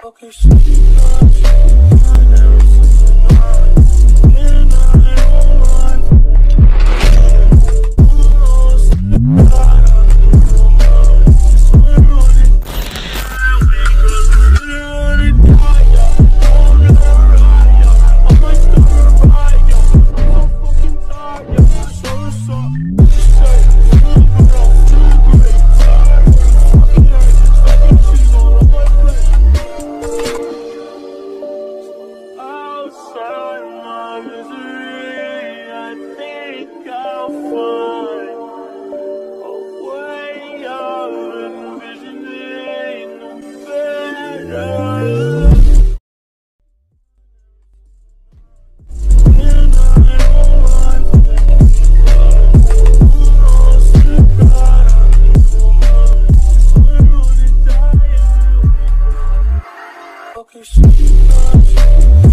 Okay, so you outside my misery, I think I'll find a way of envisioning a better. Okay, so you